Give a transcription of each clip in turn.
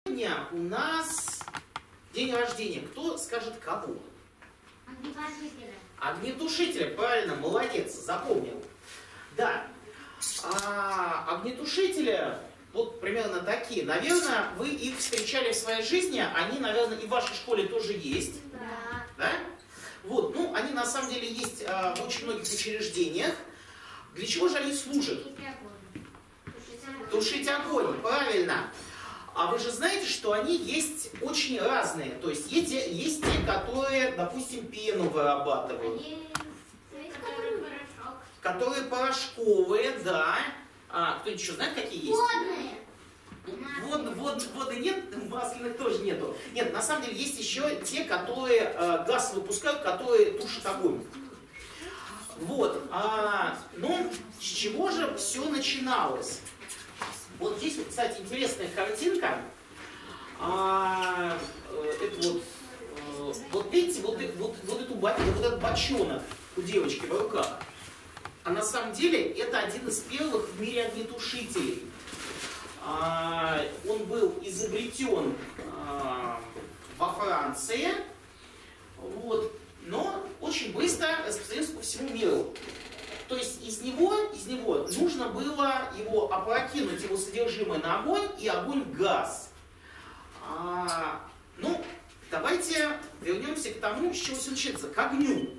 Сегодня у нас день рождения. Кто скажет кого? Огнетушителя. Огнетушителя, правильно, молодец, запомнил. Да. Огнетушителя, вот примерно такие. Наверное, вы их встречали в своей жизни. Они, наверное, и в вашей школе тоже есть. Да. Да? Вот, ну, они на самом деле есть в очень многих учреждениях. Для чего же они служат? Тушить огонь, правильно. А вы же знаете, что они есть очень разные. То есть есть те, которые, допустим, пену вырабатывают. Которые порошковые, да. Кто-нибудь еще знает, какие есть? Водные. Воды нет, масляных тоже нету. Нет, на самом деле есть еще те, которые газ выпускают, которые тушат огонь. Вот. Ну, с чего же все начиналось? Вот здесь, вот, кстати, интересная картинка. Это вот видите, вот этот бочонок у девочки в руках. А на самом деле это один из первых в мире огнетушителей. Он был изобретен во Франции, вот, но очень быстро распространился по всему миру. То есть из него нужно было его опрокинуть, его содержимое на огонь, и огонь гас. Ну, давайте вернемся к тому, с чего все начинается, к огню.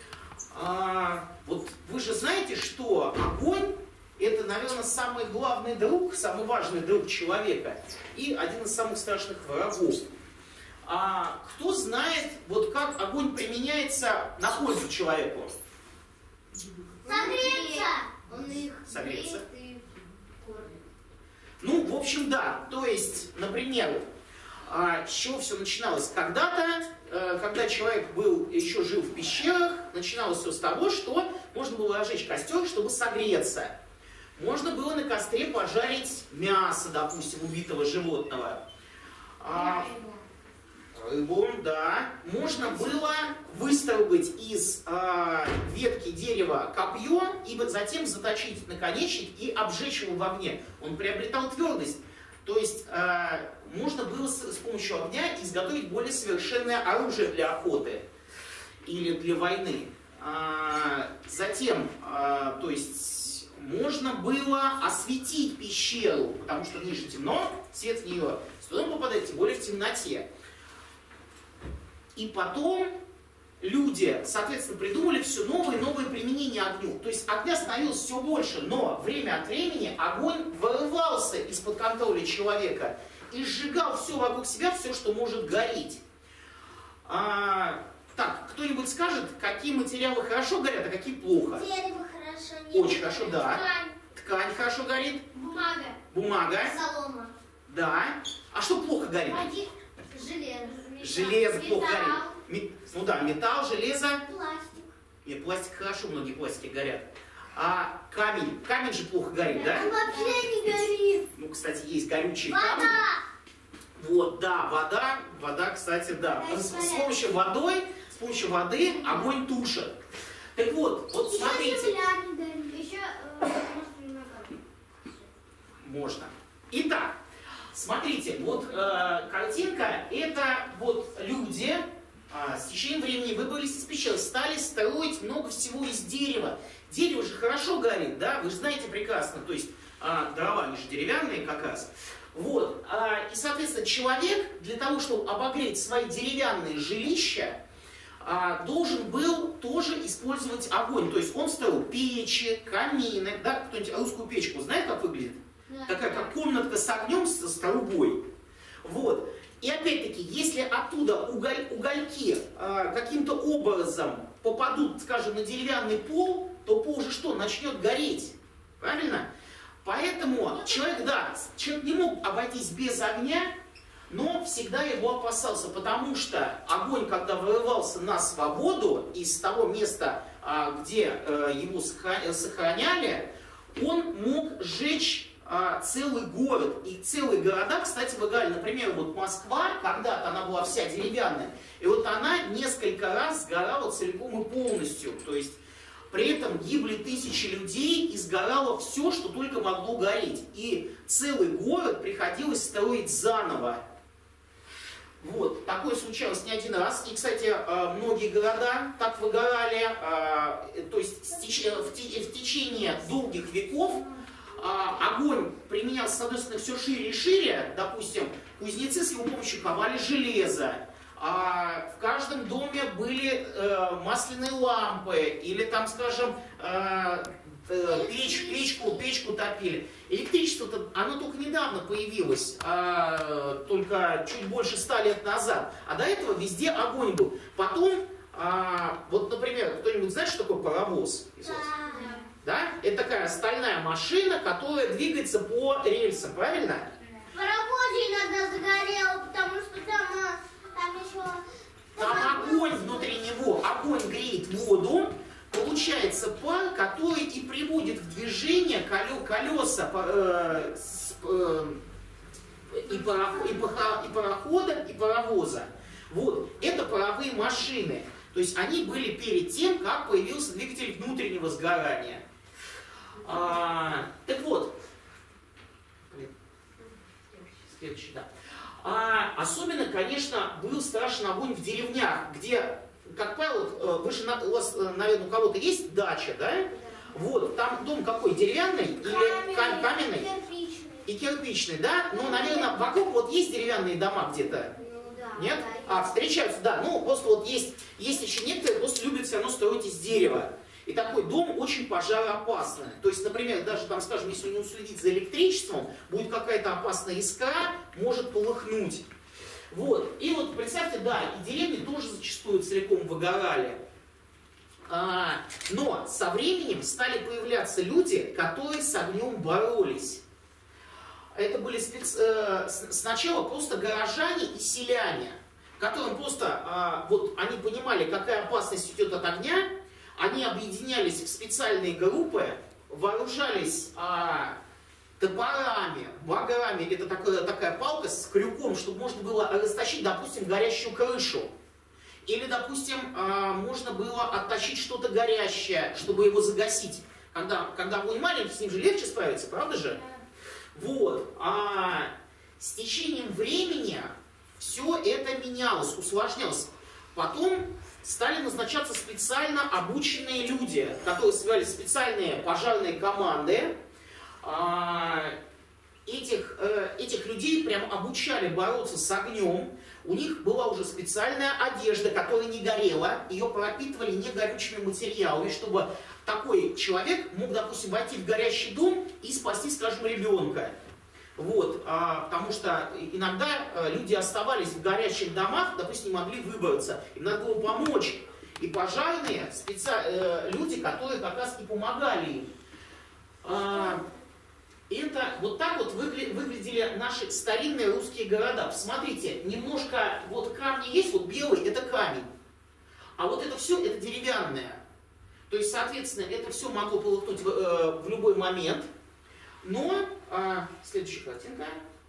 Вот вы же знаете, что огонь — это, наверное, самый главный друг, самый важный друг человека и один из самых страшных врагов. Кто знает, вот как огонь применяется на пользу человеку? Согреться! Он их Согреться. греет и кормит. Ну, в общем, да. То есть, например, с чего все начиналось? Когда-то, когда человек еще жил в пещерах, начиналось все с того, что можно было разжечь костер, чтобы согреться. Можно было на костре пожарить мясо, допустим, убитого животного. Рыбу, да. Можно было выстолбить из ветки дерева копье и затем заточить наконечник и обжечь его в огне. Он приобретал твердость. То есть можно было с помощью огня изготовить более совершенное оружие для охоты или для войны. Затем, то есть можно было осветить пещеру, потому что ниже темно, свет в нее с трудом попадает, тем более в темноте. И потом люди, соответственно, придумали все новые и новые применения огню. То есть огня становилось все больше, но время от времени огонь вырывался из-под контроля человека и сжигал все вокруг себя, все, что может гореть. Так, кто-нибудь скажет, какие материалы хорошо горят, а какие плохо? Дерево хорошо. Очень хорошо, да. Ткань. Ткань хорошо горит. Бумага. Бумага. Солома. Да. А что плохо горит? Железо. Железо плохо горит. Ну да, металл, железо. Пластик. Нет, пластик хорошо, многие пластики горят. А камень? Камень же плохо горит, да? Он вообще не горит. Ну, кстати, есть горючие Вода. камни. Вот, да, вода, кстати, да. С помощью воды огонь тушит. Так вот смотрите. Еще земля не горит. Еще Можно. Итак, смотрите, вот картинка, это вот люди с течением времени выбрались из пещер, стали строить много всего из дерева. Дерево же хорошо горит, да, вы же знаете прекрасно, то есть дрова, они же деревянные как раз. Вот, и, соответственно, человек для того, чтобы обогреть свои деревянные жилища, должен был тоже использовать огонь. То есть он строил печи, камины, да, кто-нибудь русскую печку знает, как выглядит? Да. Такая, как комнатка с огнем, с трубой. Вот. И опять-таки, если оттуда угольки каким-то образом попадут, скажем, на деревянный пол, то пол же что? Начнет гореть. Правильно? Поэтому человек не мог обойтись без огня, но всегда его опасался, потому что огонь, когда вырывался на свободу из того места, где его сохраняли, он мог сжечь целый город. И целые города, кстати, выгорали. Например, вот Москва, когда-то она была вся деревянная, и вот она несколько раз сгорала целиком и полностью. То есть при этом гибли тысячи людей и сгорало все, что только могло гореть. И целый город приходилось строить заново. Вот, такое случалось не один раз. И, кстати, многие города так выгорали. То есть в течение долгих веков огонь применялся, с одной стороны, все шире и шире. Допустим, кузнецы с его помощью ковали железо. В каждом доме были масляные лампы. Или там, скажем, печку топили. Электричество, оно только недавно появилось, только чуть больше 100 лет назад. А до этого везде огонь был. Потом, вот, например, кто-нибудь знает, что такое паровоз? Да? Это такая стальная машина, которая двигается по рельсам, правильно? Паровоз иногда загорел, потому что там еще... Там огонь внутри него, огонь греет воду. Получается пар, который и приводит в движение колеса и парохода, и паровоза. Вот. Это паровые машины. То есть они были перед тем, как появился двигатель внутреннего сгорания. Так вот. Следующий, да. Особенно, конечно, был страшен огонь в деревнях, где... Как правило, вы же, у вас, наверное, у кого-то есть дача, да? Вот, там дом какой, деревянный или каменный? Кирпичный. И кирпичный, да? Ну, наверное, вокруг вот есть деревянные дома где-то? Ну, да, нет? Да, Встречаются, да. Ну, просто вот есть еще некоторые, просто любят все равно строить из дерева. И такой дом очень пожароопасный. То есть, например, даже там, скажем, если не уследить за электричеством, будет какая-то опасная искра, может полыхнуть. Вот. И вот представьте, да, и деревни тоже зачастую целиком выгорали. Но со временем стали появляться люди, которые с огнем боролись. Это были сначала просто горожане и селяне, которым просто, вот они понимали, какая опасность идет от огня, они объединялись в специальные группы, вооружались топорами, баграми, это такая палка с крюком, чтобы можно было растащить, допустим, горящую крышу. Или, допустим, можно было оттащить что-то горящее, чтобы его загасить. Когда огонь маленький, с ним же легче справиться, правда же? Вот. С течением времени все это менялось, усложнялось. Потом стали назначаться специально обученные люди, которые собирали специальные пожарные команды. Этих людей прям обучали бороться с огнем. У них была уже специальная одежда, которая не горела. Ее пропитывали негорючими материалами, чтобы такой человек мог, допустим, войти в горящий дом и спасти, скажем, ребенка. Вот, потому что иногда люди оставались в горящих домах, допустим, не могли выбраться. Им надо было помочь. И пожарные, люди, которые как раз и помогали им. Это вот так вот выглядели наши старинные русские города. Посмотрите, немножко, вот камни есть, вот белый, это камень. А вот это все, это деревянное. То есть, соответственно, это все могло полыхнуть в любой момент. Но, следующая картинка.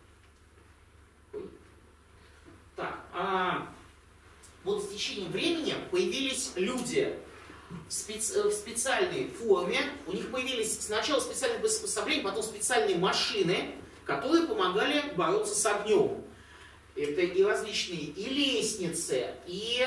Так, вот с течением времени появились люди в специальной форме. У них появились сначала специальные приспособления, потом специальные машины, которые помогали бороться с огнем. Это и различные и лестницы, и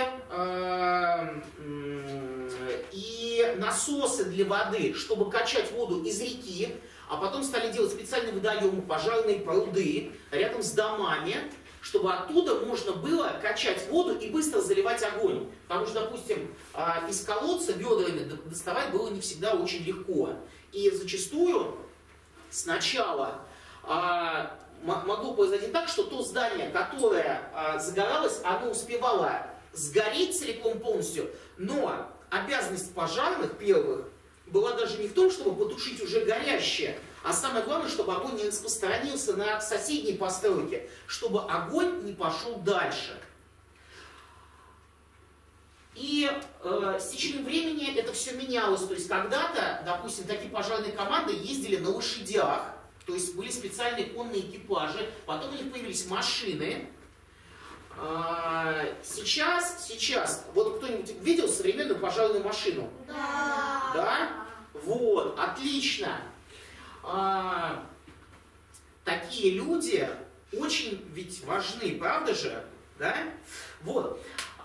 насосы для воды, чтобы качать воду из реки. А потом стали делать специальные водоемы, пожарные пруды рядом с домами, чтобы оттуда можно было качать воду и быстро заливать огонь. Потому что, допустим, из колодца ведрами доставать было не всегда очень легко. И зачастую сначала могло произойти так, что то здание, которое загоралось, оно успевало сгореть целиком полностью, но обязанность пожарных первых была даже не в том, чтобы потушить уже горящее, а самое главное, чтобы огонь не распространился на соседние постройки, чтобы огонь не пошел дальше. И с течением времени это все менялось. То есть когда-то, допустим, такие пожарные команды ездили на лошадях, то есть были специальные конные экипажи, потом у них появились машины. Сейчас, вот кто-нибудь видел современную пожарную машину? Да. Да? Вот, отлично. Такие люди очень ведь важны, правда же? Да? Вот.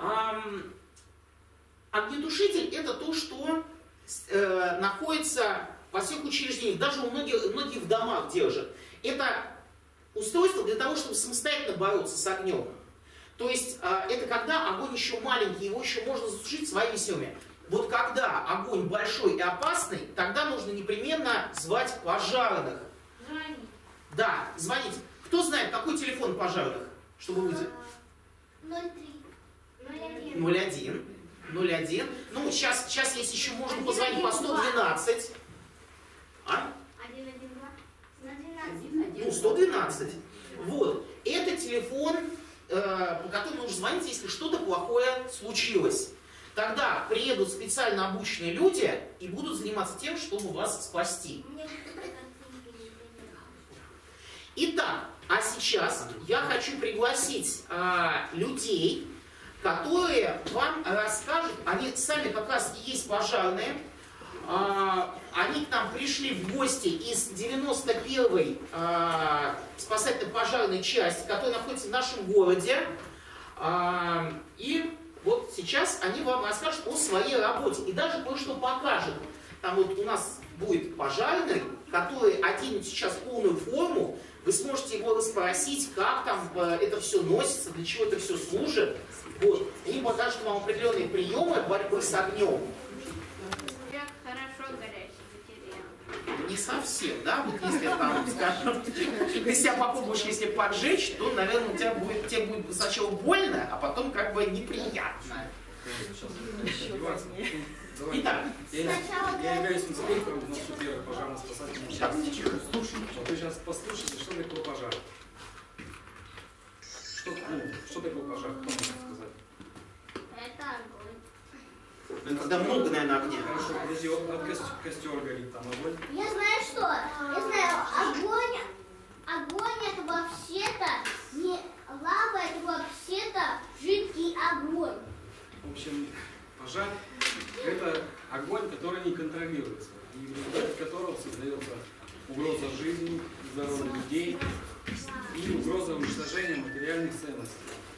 Огнетушитель это то, что находится во всех учреждениях, даже у многих в домах держат. Это устройство для того, чтобы самостоятельно бороться с огнем. То есть это когда огонь еще маленький, его еще можно затушить своими силами. Вот когда огонь большой и опасный, тогда нужно непременно звать пожарных. Звонить. Да, звонить. Кто знает, какой телефон пожарных, чтобы вызвать? 03. 01. 01. 01. Ну, сейчас если еще можно позвонить по 112. А? 112. Ну, 112. Вот. Это телефон, по которому нужно звонить, если что-то плохое случилось. Тогда приедут специально обученные люди и будут заниматься тем, чтобы вас спасти. Итак, а сейчас я хочу пригласить людей, которые вам расскажут, они сами как раз и есть пожарные, они к нам пришли в гости из 91-й спасательно-пожарной части, которая находится в нашем городе, и вот сейчас они вам расскажут о своей работе и даже кое-что покажут. Там вот у нас будет пожарный, который оденет сейчас полную форму, вы сможете его расспросить, как там это все носится, для чего это все служит. Вот. Они покажут вам определенные приемы борьбы с огнем. Хорошо горячий материал. Не совсем, да? Вот если там, скажем, ты себя попробуешь, если поджечь, то, наверное, тебе будет сначала больно, а потом как бы неприятно. Итак, я являюсь инспектором 91-й пожарно-спасательной части. Вот вы сейчас послушайте, что такое пожар. Что такое пожар? Кто может сказать? Это огонь. ну, когда много, наверное, огня. Хорошо, подожди, вот костер горит, там огонь. Я знаю что. Я знаю, огонь это вообще-то не лава, это вообще-то жидкий огонь. В общем, пожар – это огонь, который не контролируется, и в результате которого создается угроза жизни, здоровья людей и угроза уничтожения материальных ценностей.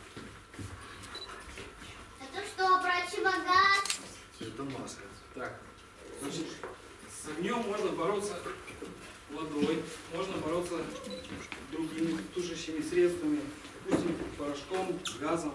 Это что, противогаз? Это маска. Так, значит, с огнем можно бороться водой, можно бороться другими тушащими средствами, допустим, порошком, газом.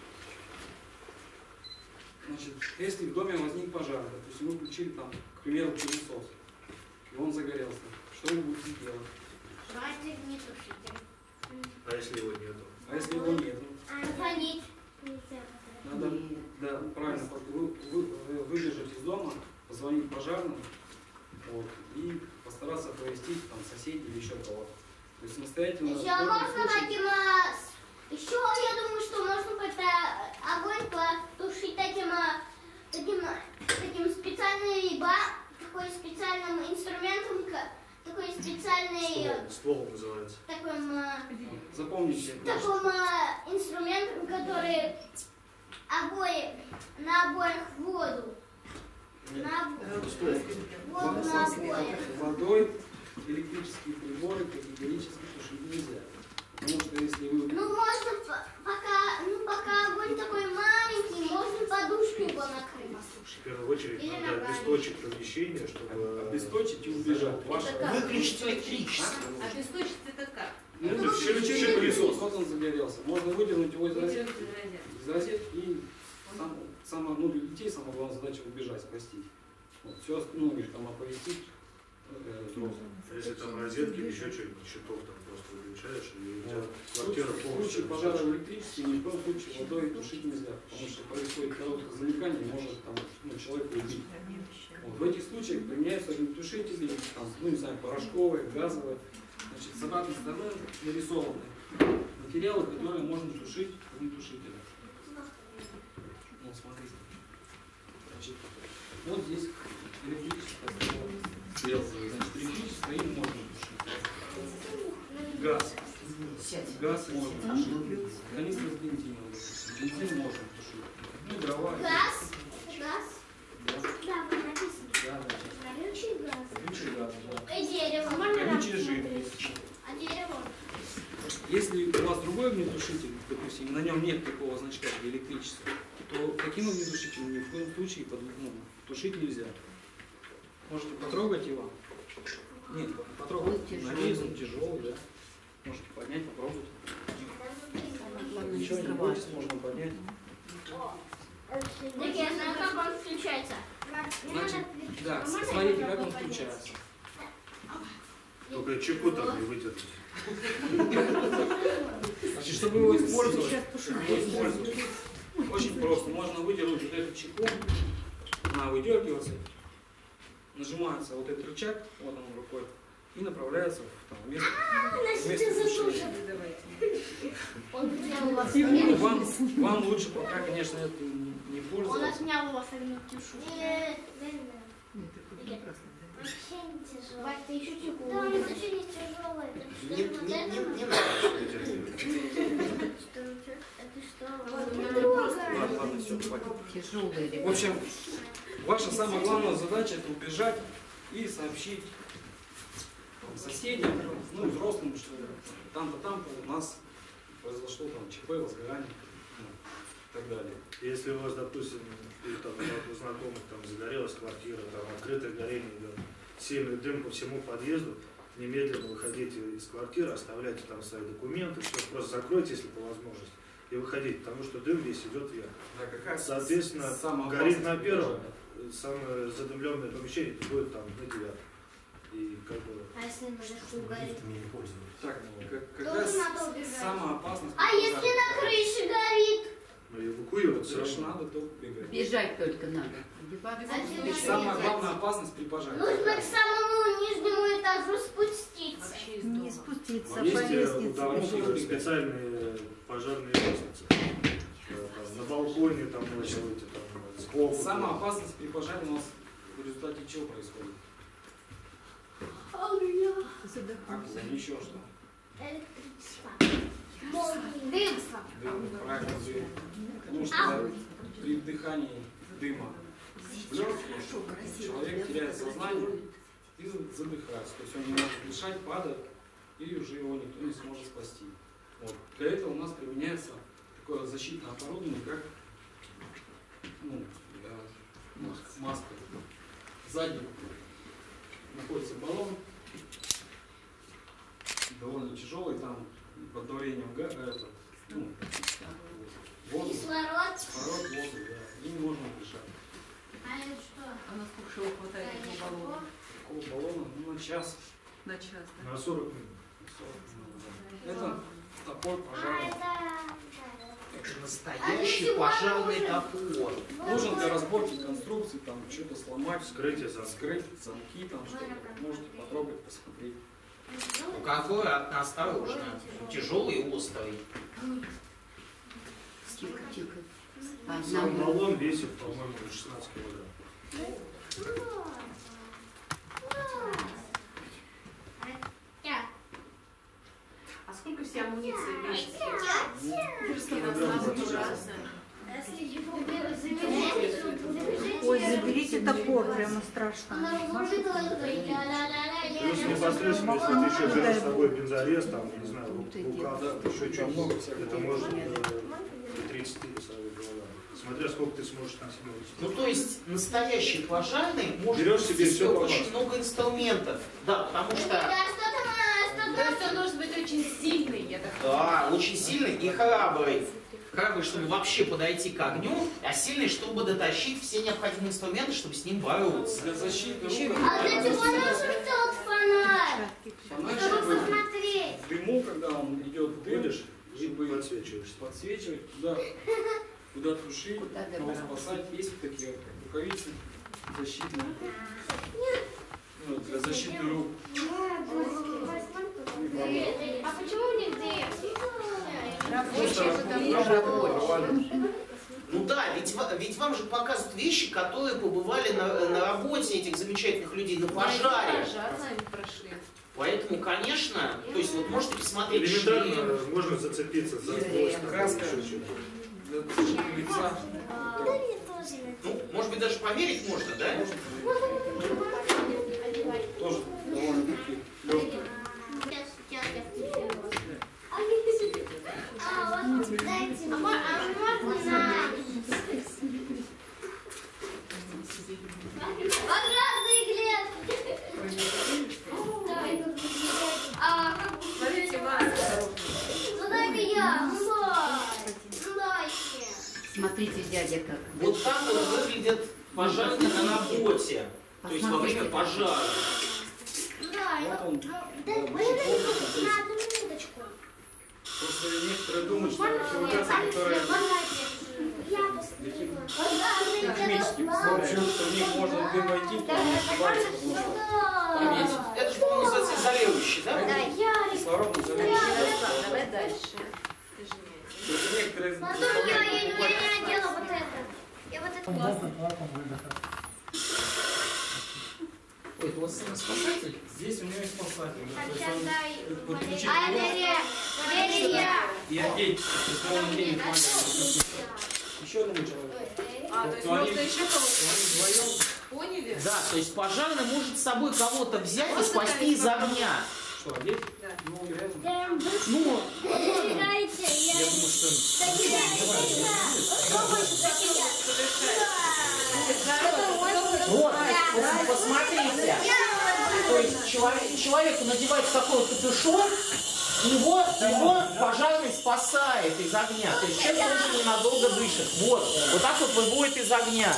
Значит, если в доме возник пожар, допустим, мы включили там, к примеру, пылесос, и он загорелся, что вы будете делать? Давайте огнетушитель. А если его нету? А если его нету? Звонить. Надо, да, правильно, выбежать из дома, позвонить пожарным, вот, и постараться оповестить там соседей или еще кого-то. То есть самостоятельно. Еще можно таким, еще я думаю, что можно как-то огонь потушить таким специальным инструментом, такой специальный Ствол называется. таким Запомните. инструментом, который на обоих воду. Воду на обоих. Водой электрические приборы категорически тушить нельзя. Потому что если вы... Ну можно пока огонь такой маленький, можно подушку его накрыть. В первую очередь Или надо ногами. обесточить помещение, чтобы... обесточить и убежать. Выключить электричество. Обесточить это как? Ну, включить пылесос. Вот он загорелся. Можно выдернуть его из розетки. Из розетки и для детей самая главная задача убежать, спастись. Вот, все остальное там оповестить взрослым. Если там розетки или еще что-нибудь, щитов там просто выключаешь, и у тебя В квартира случае полностью... пожара в электричестве ни в коем случае водой тушить нельзя, потому что происходит короткое замыкание, может там, человека убить. Вот, в этих случаях применяются огнетушители, там, не знаю, порошковые, газовые. Значит, с обратной стороны нарисованы материалы, которые можно тушить огнетушителем. Вот, смотрите. Значит, вот здесь электрическая стрелка. Значит, электрическое им можно тушить. Газ. Газ можно тушить. Канистра с бензином. Бензин можно тушить. Ну, дрова. Газ? Газ? Да. Да, написано. Да, да. Горючий газ. Горючий газ, да. И дерево. Горючая жидкость. А дерево? Если у вас другой огнетушитель, допустим, на нем нет такого значка, где электричество, то таким огнетушителем ни в коем случае тушить нельзя. Можете потрогать его? Нет, потрогать. Нарезан, тяжелый, да. Можете поднять, попробовать. Ничего не бойтесь, можно поднять. Так я знаю, как он включается. Значит, да, смотрите, как он включается. Только чеку там не вытерпеть. Значит, чтобы его использовать, очень просто. Можно выдернуть вот эту чеку, она выдергивается, нажимается вот этот рычаг, вот он рукой, и направляется в там, место включения. Вам лучше пока, конечно, это не Он пользоваться. отнял у вас огнетушу. Вообще не тяжело. Вась, ты еще чеку. Да, он вообще не тяжелый. Не надо. Это что? Ладно, все, хватит. В общем, ваша самая главная задача — это убежать и сообщить там, соседям, ну, взрослым, что там-то, там-то у нас произошло там ЧП, возгорание, ну, и так далее. Если у вас, допустим, или там у знакомых там загорелась квартира, там открытое горение идет, сильный дым по всему подъезду, немедленно выходите из квартиры, оставляйте там свои документы, все, просто закройте, если по возможности, и выходите, потому что дым весь идет вверх. Да, какая Соответственно, горит на первом, самое задымленное помещение будет там на девятом. И как бы... А если на большую горит? Так, какая самая опасность? А если на крыше горит? Ну, эвакуироваться. Конечно, надо только бегать. Бежать только надо. Самая главная опасность при пожаре. Нужно к самому нижнему этажу спуститься. Не спуститься по Есть у лестнице. домов специальные пожарные лестницы. На балконе там началось, там сбоку. Самая опасность при пожаре у нас в результате чего происходит? Огонь, еще что? Электричество. Дым. Правильно, дым. Потому что при вдыхании дыма в легкие человек теряет сознание и задыхается. То есть он не может дышать, падает, и уже его никто не сможет спасти. Вот. Для этого у нас применяется такое защитное оборудование, как маска. Сзади находится баллон, довольно тяжелый, там под давлением воздух, Кислород. воздух, да, им можно дышать. А это что? А насколько же его хватает этого баллона? Такого баллона на час. На час, да? На 40 минут. Это топор А пожарный. Это настоящий пожарный топор. Нужен для разборки конструкций, там что-то сломать, Вскрытие замка. вскрыть замки, там что-то. Можете потрогать, посмотреть. Ну, какой осторожно. Тяжелый и острый. Тихо, тихо. Сам баллон весит, по-моему, 16 килограмм. А сколько вся амуниция весит? Ой, заберите топор, прямо страшно. Плюс непосредственно, если ты еще берешь с собой бензорез, там, не знаю, рукав, еще что-нибудь, это может до 30 килограмм. Смотря сколько ты сможешь на себя вести. Ну, то есть, настоящий пожарный может Берешь себе нести всё очень по-разному. много инструментов. Да, потому что... То есть он должен быть очень сильный, я так Да, очень сильный и храбрый. Храбрый, чтобы вообще подойти к огню, а сильный, чтобы дотащить все необходимые инструменты, чтобы с ним бороться. Для защиты рук. А для чего нужен тот фонарь? Фонарь, Чтобы чтобы посмотреть. в дыму, когда он идет в дым, Будешь и чтобы подсвечиваешься. подсвечивать туда, куда тушить, кого спасать. Есть вот такие рукавицы защитные. Ну, для защиты рук. А почему у них дым? Рабочие, потому что рабочие. Ну да, ведь вам же показывают вещи, которые побывали на работе этих замечательных людей, на пожаре. пожар сами прошли. Поэтому, конечно, то есть вот можете посмотреть шлем. Элементарно можно зацепиться за гвоздь. Краска еще что-то. для защиты лица. Ну, может быть, даже померить можно, да? Тоже довольно-таки легкий. Сейчас я включу. А вот, дай Разные клетки. Смотрите, Вася. Ну дай-ка я. Ну дайте. Смотрите, дядя, как. Вот так вот выглядят пожарные на работе. То есть во время пожара. Дай. Вот он. Да, на одну минуточку. Просто некоторые думают, что эксплуатация, которая Я посмотрела. химически представляет, что в них можно дым войти, то они ошибаются, потому что там есть Это же, по-моему, называется изолирующий, да? кислород, изолирующий. Давай дальше. То есть некоторые Я заставляют покупать. не надела вот это. Я вот это классно. Ой, это у вас спасатель? Здесь у него есть спасатель. Да, то есть Сейчас он дай. подключить Валерия. Валерия. и одеть, если он денег хватит. Еще одному человеку. А, то есть То они- можно еще кого-то? Они вдвоем. Поняли? Да, то есть пожарный может с собой кого-то взять и Можно спасти такая из огня. Что, одеть? Да. Ну, реально. Ну, Собирайте. Я думаю, что вот, посмотрите. То есть человеку надевается такой капюшон, его пожарный спасает из огня. То есть человек тоже ненадолго дышит. Вот так вот выводит из огня.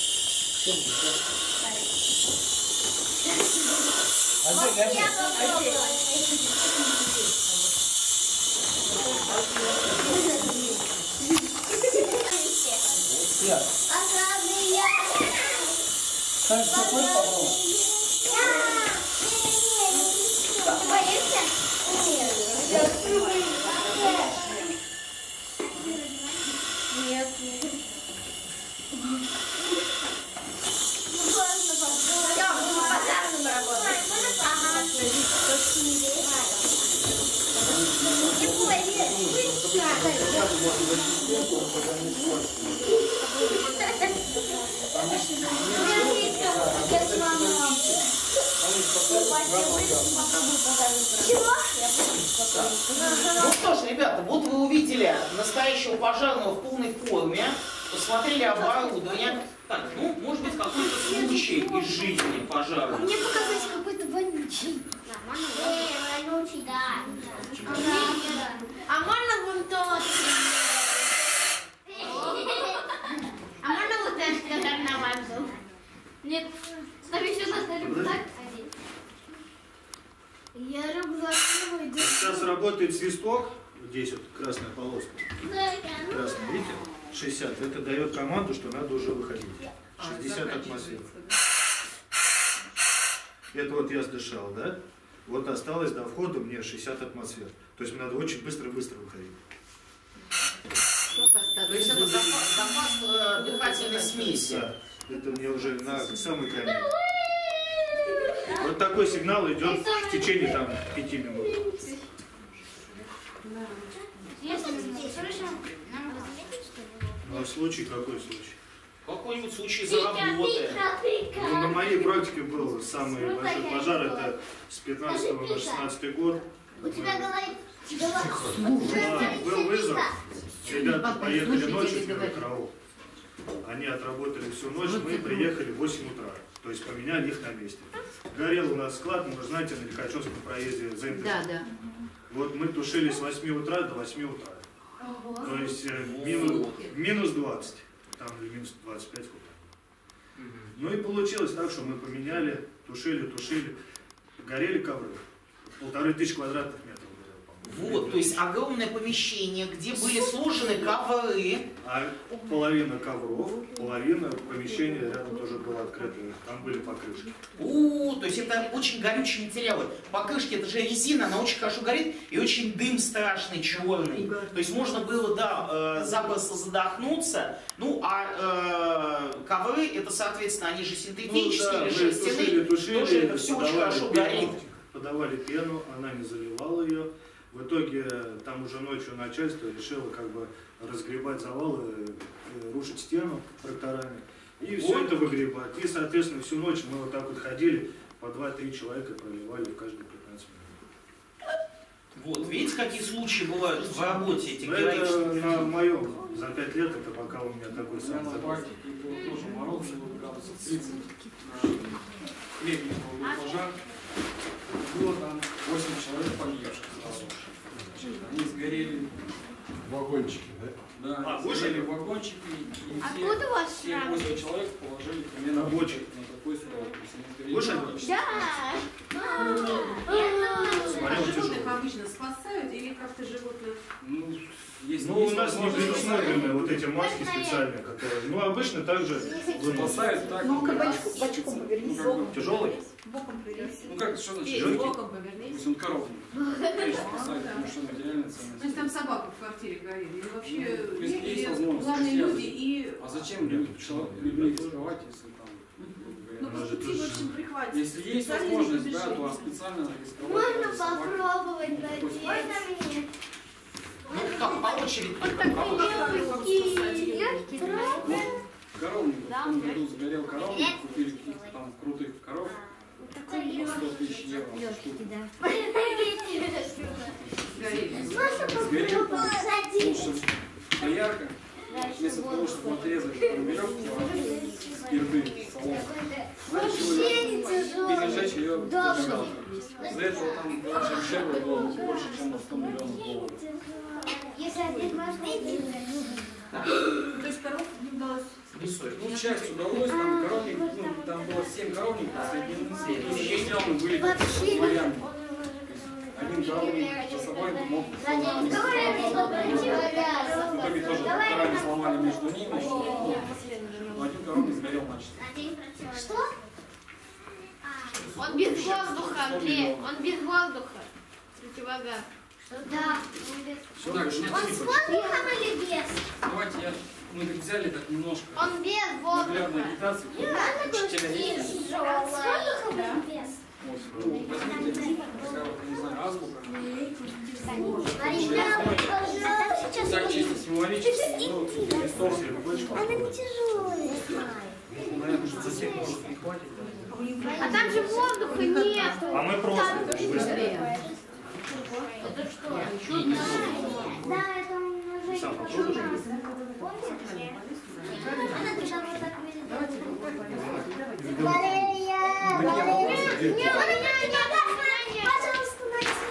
Ну что ж, ребята, вот вы увидели настоящего пожарного в полной форме, посмотрели оборудование. Так, ну, может быть, какой-то случай из жизни пожарного. Мне показать какой-то вонючий. Вонючий, да. А можно вон тот? А можно вот этот, который на вас был? Нет. Там еще надо рюкзак одеть. Я рюкзак не выйду. Сейчас работает свисток, здесь вот красная полоска. Красная, видите? 60. Это дает команду, что надо уже выходить. 60 атмосфер. Это вот я сдышал, да? Вот осталось до входа мне 60 атмосфер. То есть мне надо очень быстро-быстро выходить. То есть это запас дыхательной смеси. Да, это мне уже на самый конец. Вот такой сигнал идет в течение там 5 минут. Ну а случай какой случай? Какой-нибудь случай за работой. Ну, на моей практике был самый большой пожар, это с 15 на 16 год. У тебя говорит... Да, был вызов, ребята поехали ночью в первый караул. Они отработали всю ночь, мы приехали в 8 утра. То есть поменяли их на месте. Горел у нас склад, вы знаете, на Лихачевском проезде за МТС. Да, да. Вот мы тушили с 8 утра до 8 утра. То есть минус 20, там или минус 25 утра. Ну и получилось так, что мы поменяли, тушили. Горели ковры. 1500 квадратных метров горело, по-моему. Вот, то есть огромное помещение, где были сложены ковры. А половина ковров, половина помещения рядом тоже было открыто. Там были покрышки. То есть это очень горючие материалы. Покрышки, это же резина, она очень хорошо горит, и очень дым страшный, черный. То есть можно было, да, запросто задохнуться. Ну, а ковры, это, соответственно, они же синтетические, Ну, да, или мы шерстяные. Тоже это все очень хорошо горит. Подавали пену, она не заливала ее. В итоге там уже ночью начальство решило как бы разгребать завалы, рушить стену тракторами и все это выгребать. И, соответственно, всю ночь мы вот так вот ходили, по 2-3 человека проливали в каждые 15 минут. Вот, видите, какие случаи бывают в работе этих Но это героических? на моем, за 5 лет, это пока у меня такой У меня сам на запрос. практике было тоже мороз, было градусов 30. Летний был пожар. Было там 8 человек погибших сразу. Они сгорели. Вагончики, да? Да, сгорели вагончики. И Откуда у вас все шрам? 8 человек положили примерно Рабочих. на такой срок. То есть они сгорели Кушать? практически. А животных обычно спасают или как-то животных? Ну, если Ну, у есть нас не возможность, предусмотрены вот эти маски специальные, которые, ну, обычно также выносят. спасают так. Ну, как бы, бочком повернись. ну, как бы, Тяжелый? Боком повернись. ну как, что значит? Перед Легкий? боком То повернись. есть он коровник. Конечно, спасают, потому что материальная ценность. То есть там собака в квартире горели? Или вообще Ну, то есть есть или возможность главные связать. люди и... А зачем людьми рисковать, если там, Ну, говоря, по пути, в общем, прихватит. если есть возможность, да, то специально рисковать. Можно ради собак. попробовать надеть? Можно мне? Ну, как, по очереди. Коровник, в том году сгорел коровник, купили каких-то там крутых коров по 100 тысяч евро. Горели. Сгорел, потому что доярка, вместо того, чтобы отрезать там веревку с кирды, соломы, Вообще не тяжелый. пережечь ее Добрый. зажигалкой. Из-за этого там даже шеба было больше, чем на 100 миллионов долларов. Если один можно То есть коров не удалось... Рисует. Ну, часть удалось, там коровник, ну, там было 7 коровников, соединены, и сделаны были славянами. Один коровник за собой мог в итоге тоже трактора сломали между ними, но один коровник сгорел начисто. Что? Он без воздуха, Андрей. Он без воздуха. Противогаз. Да. Так, Он с воздухом или без? давайте мы так взяли так немножко Он без наглядной воздуха. агитации. Учителя есть? С воздухом или без? Вот, ну, возьмите, такая вот, не знаю, азбука. Марина, пожалуйста. Так, чисто символически, ну, листов, Она не тяжелая. наверное, что за всех может не хватит. А там же воздуха нет. А мы просто Быстрее. Это что? Да, это он уже Сам не попробуешь? Помните? Она туда вот так Валерия! Пожалуйста,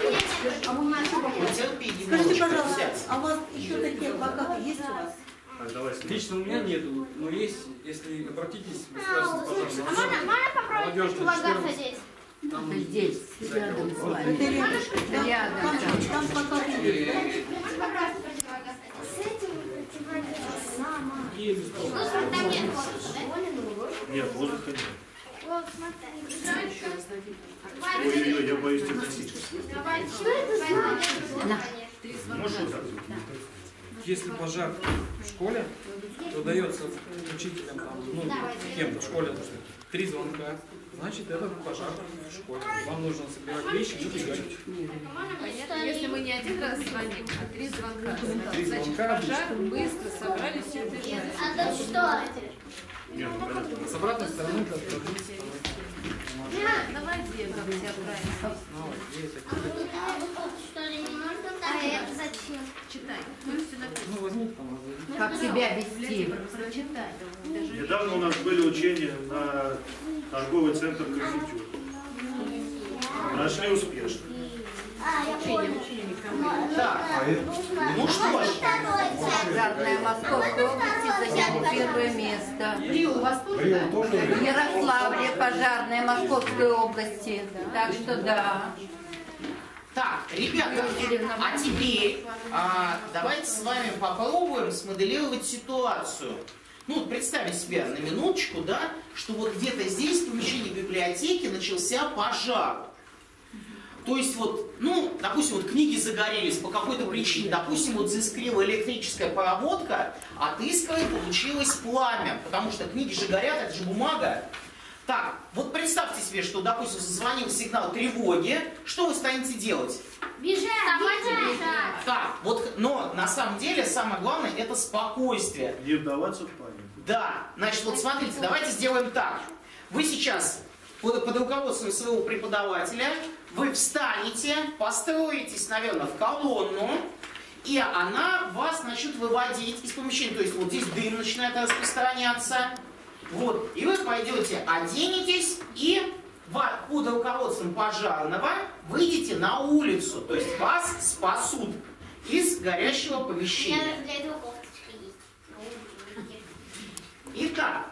на Скажите, пожалуйста, а у вас еще такие плакаты есть у вас? Так, давай следующий. Лично у меня нету, но есть, если обратитесь в государственный пожарный А можно попробовать Молодежь противогаз 14. одеть? там Здесь, рядом с вами. Это Рядом там. там плакаты есть, да? Можно попробовать противогаз одеть? С этим противогазом. какие листовки? Ну, там нет воздуха, да? Нет, воздуха нет. Вот, смотри. Ой-ой-ой, я боюсь тебя просить. Давай, Что это за? Можешь вот так? Если пожар в школе, то дается учителям, там, ну, кем в школе 3 звонка. Значит, это пожар в школе. Вам нужно собирать вещи и бегать. Если мы не один раз звоним, а 3 звонка, 3 значит, звонка пожар, быстро собрались и убежали. А то что? Нет, ну понятно. С обратной стороны как традиция. На воде, как тебя правильно. Что ли, не можно так? А это зачем? Читай. То есть написано. Ну, возьмите там, разойдите. Как себя вести? Прочитай. Недавно у нас были учения на торговый центр «Конфитюр». Прошли успешно. А, я понял. Так, ну что ж, Пожарная Московской области заняли первое место. Рио, у вас тоже, да? В Ярославле пожарная Московской области. Так что да. так, ребята, а теперь давайте с вами попробуем смоделировать ситуацию. Ну, вот представить себе на минуточку, да, что вот где-то здесь, в помещении библиотеки, начался пожар. То есть вот, ну, допустим, вот книги загорелись по какой-то причине, допустим, вот заискрила электрическая проводка, от искры получилось пламя, потому что книги же горят, это же бумага. Так, вот представьте себе, что, допустим, зазвонил сигнал тревоги, что вы станете делать? Бежать, бежать. Так, вот, но на самом деле самое главное это спокойствие. Не вдаваться в панику. Да, значит, вот смотрите, давайте сделаем так. Вы сейчас под руководством своего преподавателя вы встанете, построитесь, наверное, в колонну, и она вас начнет выводить из помещения. То есть вот здесь дым начинает распространяться. Вот. И вы пойдете, оденетесь и под руководством пожарного выйдете на улицу. То есть вас спасут из горящего У меня помещения. даже для этого кофточка есть. Итак,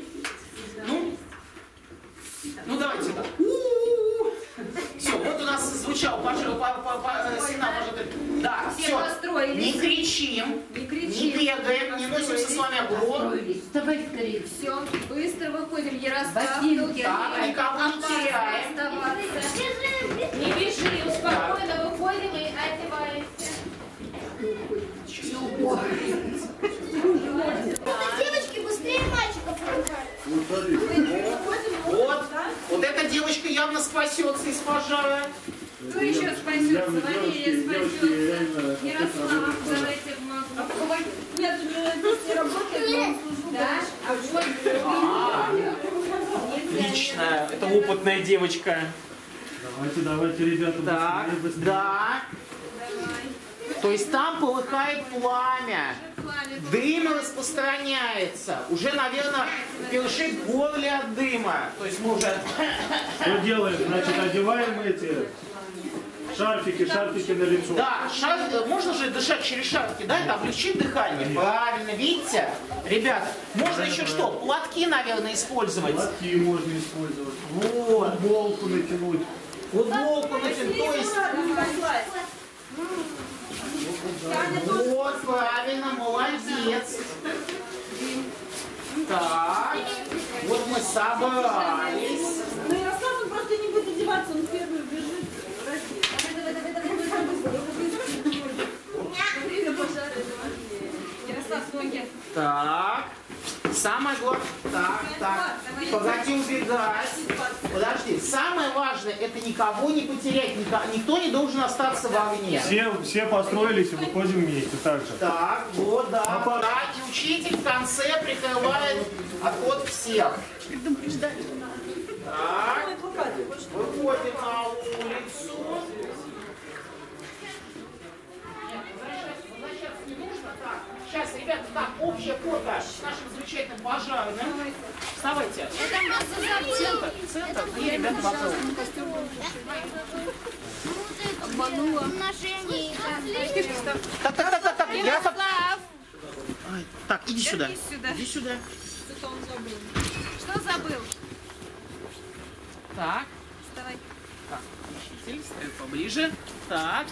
ну давайте так. Все, вот у нас звучал сигнал пожарный. Да, Все все. построились. Не кричим, Не кричим. не бегаем, не носимся с вами облом. Давай скорее. Все, быстро выходим, Ярослав. Ботинки. Так, никого не теряем. Оставаться. Не бежим, спокойно выходим и одеваемся. Девочки, быстрее мальчиков покупают. Ну, смотри. Вот эта девочка явно спасется из пожара. Кто еще спасется? Валерия спасется. Ярослав, давайте помогу. Нет, здесь не работает, но Да, огонь. Отлично, это опытная девочка. Давайте, ребята, Так, быстрее, быстрее. да. То есть там полыхает пламя. Дым распространяется. Уже, наверное, першит в горле от дыма. То есть мы уже... Что делаем? Значит, одеваем эти шарфики на лицо. Да, можно же дышать через шарфики, да? Это облегчит дыхание. Правильно, видите? Ребята, можно еще что? Платки, наверное, использовать. Платки можно использовать. Вот. Футболку натянуть. Футболку натянуть. То есть... Вот, правильно, молодец. Так, вот мы собрались. Ну, Ярослав, он просто не будет одеваться, он первый бежит. Ярослав, ноги. Так, самое главное... Так, погоди убегать. Подожди, самое важное, это никого не потерять, никто не должен остаться в огне. Все построились и выходим вместе также. Так, вот, да. Так, и учитель в конце прикрывает отход всех. Так, выходим на улицу. Возвращаться не нужно. Так, сейчас, ребята, так, общее фото с нашим замечательным пожарным. Вставайте. Центр. И ребята вокруг. Так, Ярослав. Так, иди сюда. Иди сюда. Что забыл? Так. Вставай. Так, учитель, стоит поближе. Так.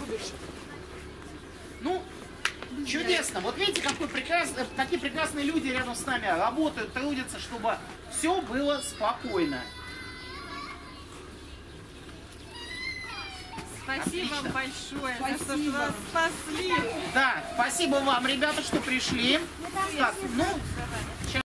Ну, чудесно. Вот видите, какие прекрасные люди рядом с нами работают, трудятся, чтобы все было спокойно. Спасибо Отлично. большое, за то, что нас спасли. Да, спасибо вам, ребята, что пришли. Так, ну,